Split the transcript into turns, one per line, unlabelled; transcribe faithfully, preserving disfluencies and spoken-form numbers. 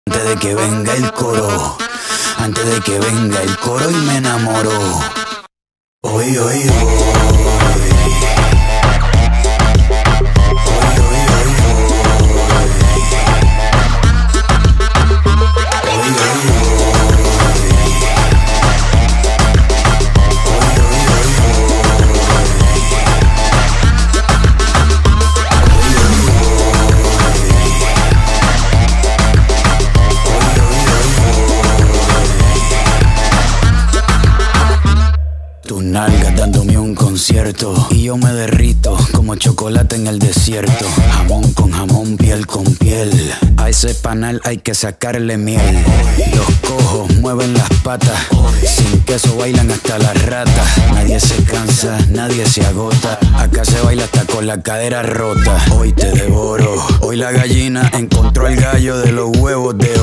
Antes de que venga el coro, antes de que venga el coro y me enamoro. Hoy, hoy, hoy. Tu nalga dándome un concierto y yo me derrito como chocolate en el desierto. Jamón con jamón, piel con piel, a ese panal hay que sacarle miel. Los cojos mueven las patas, sin queso bailan hasta las ratas. Nadie se cansa, nadie se agota, acá se baila hasta con la cadera rota. Hoy te devoro, hoy la gallina encontró al gallo de los huevos de